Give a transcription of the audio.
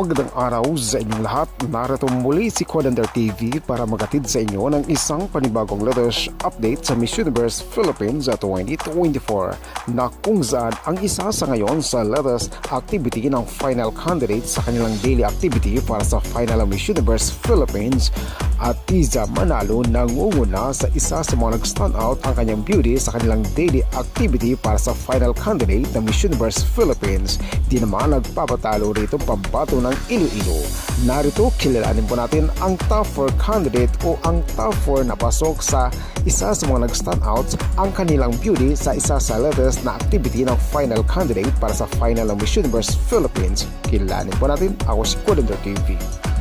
Magandang araw sa inyong lahat. Narito muli si Codander TV para magatid sa inyo ng isang panibagong latest update sa Miss Universe Philippines 2024 na kung saan ang isa sa ngayon sa latest activity ng final candidate sa kanilang daily activity para sa final Miss Universe Philippines at Tiza Manalo nangunguna sa isa sa mga nag-stand out ang kanyang beauty sa kanilang daily activity para sa final candidate ng Miss Universe Philippines. Di naman nagpapatalo rito pambato ng Iloilo. Narito kilalanin po natin ang top 4 candidate o ang top 4 na pasok sa isa sa mga nag-stand out ang kanilang beauty sa isa sa latest na activity ng final candidate para sa final ng Miss Universe Philippines. Kilalanin po natin, ako si Codander TV.